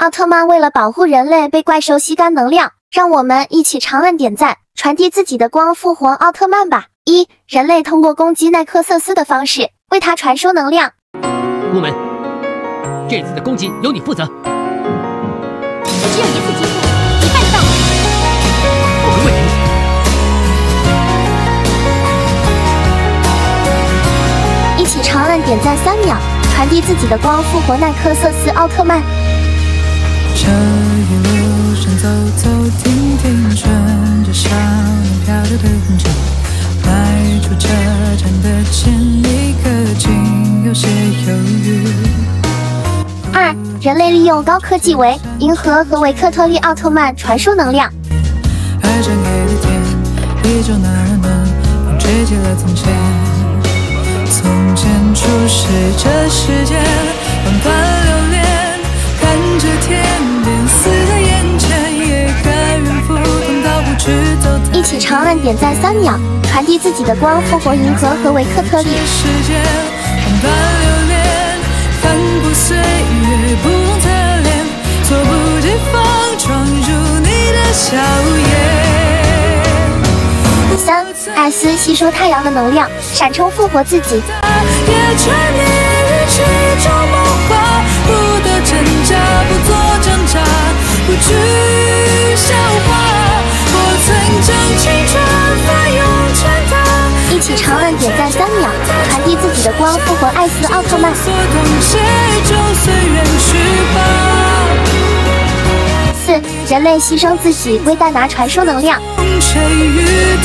奥特曼为了保护人类被怪兽吸干能量，让我们一起长按点赞，传递自己的光，复活奥特曼吧！人类通过攻击奈克瑟斯的方式为他传输能量。 乌门，这次的攻击由你负责。 只有一次机会，你办得到吗？ 不会问题。 一起长按点赞3秒，传递自己的光，复活奈克瑟斯奥特曼。 这一路上走走停停，顺着少年漂流的痕迹，迈出车站的前一刻，竟有些犹豫。 2. 人类利用高科技为银河和维克特利奥特曼传输能量。 爱上黑的天，依旧那么暖，风吹起了从前。从前初识这世间，万般留恋，看着天边似在眼前，也甘愿赴汤蹈火去走太远。 一起长按点赞3秒，传递自己的光，复活银河和维克特利。 世间万般留恋，翻过岁月不同侧脸，猝不及防闯入你的笑颜。 3. 艾斯吸收太阳的能量，闪充复活自己。 也穿越于其中梦话，不得挣扎，不做挣扎，不惧笑话。我曾将青春翻涌成她。 一起长按点赞3秒，传递自己的光，复活艾斯奥特曼。 所痛写就随缘去吧。 4. 人类牺牲自己为戴拿传输能量。 吹雨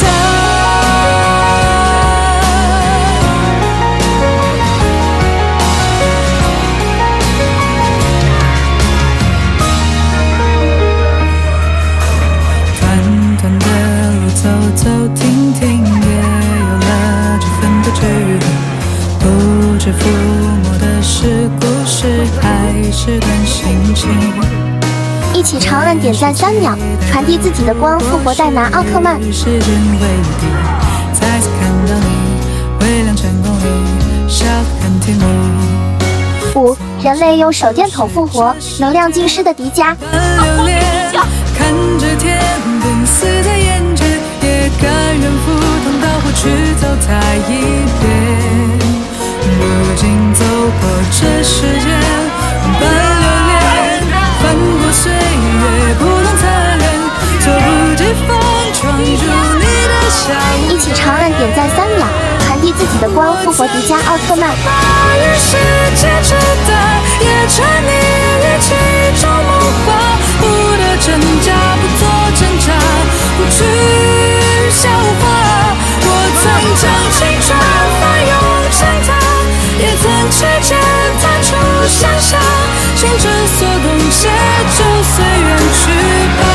短短的路走走停停，也有了这份的距离。不知抚摸的是故事，还是段心情。 一起长按点赞3秒，传递自己的光，复活戴拿奥特曼。 时间为敌，再次看到你，微亮成功里，笑得很甜蜜。 5. 人类用手电筒复活能量尽失的迪迦。 留恋，看着天边似在眼前，也甘愿赴汤蹈火去走它一遍。如今走过这世间，万般留恋，翻过岁月不同侧脸，猝不及防闯入你的笑颜。 一起长按点赞3秒，传递自己的光，复活迪迦奥特曼。 把与世界之大，也沉溺于其中梦话，不得挣扎，不做挣扎，不惧笑话。我曾将青春翻涌成她，也曾去见弹出想象，心之所动写就随缘去吧。